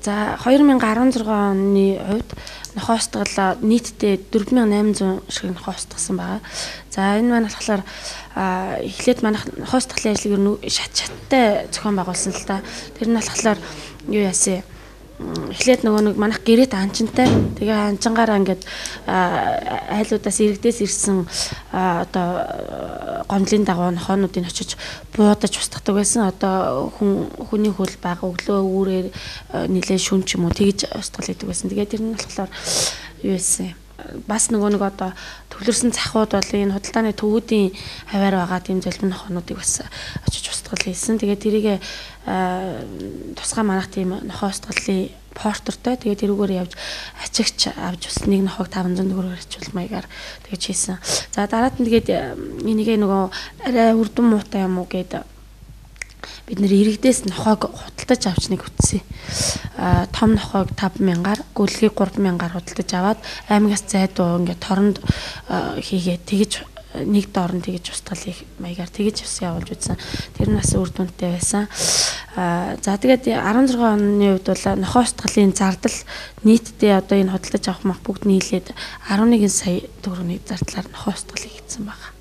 За 2016 оны хувьд нохой устгал нийтдээ 4800 шиг нохой устгасан байгаа. За энэ маань болохоор эхлээд манайх нохой устгалын ажлыг ер нь шаттай зохион байгуулсан л та. Тэр нь болохоор юу яасан эхлээд нөгөө нэг манайх гэрээт анчинтай тэгээ анчингаараа ингээд айлуудаас иргэдээс ирсэн одоо гомдлын дагуу нохоонуудыг очиж буудаж устгадаг байсан. Одоо хүний хөл бага өглөө үүрээр нилээ шүн ч юм уу тэгж устгал хийдэг байсан. Тэгээ тэр нь болохоор юу байсан бас нөгөө нэг одоо төвлөрсөн захууд бол энэ худалдааны төвүүдийн хаваар байгаа тийм золбин нохоонуудыг бас очиж устгал хийсэн. Тэгээ тэрийг тусгай манах тийм нохоо устгалын портертэй тэгээ тэрүүгээр явж ачигч авч бас нэг нохоог 500 төгрөгөөр арчвал маягаар тэгэж хийсэн. За дараад нь тэгээд энийгээ нөгөө арай үрдэн муутай юм уу гээд бид нэр иргэдээс нохоог худалдаж авч нэг үтсэн. Том нохоог 5000-аар, гөлгийг 3000-аар худалдаж аваад аймагаас зайдуу ингээд торонд хийгээд тэгэж нэг доорн тэгэж устгал их маягаар тэгэж ус явуулж үзсэн. Тэр нь бас үр дүнтэй байсан. За тэгээд 16 оны үед бол нохой устгалын зардал нийтдээ одоо энэ худалдаж авах мах бүгд нийлээд 11 сая төгрөгийн зардлаар нохой устгал хийгдсэн байна.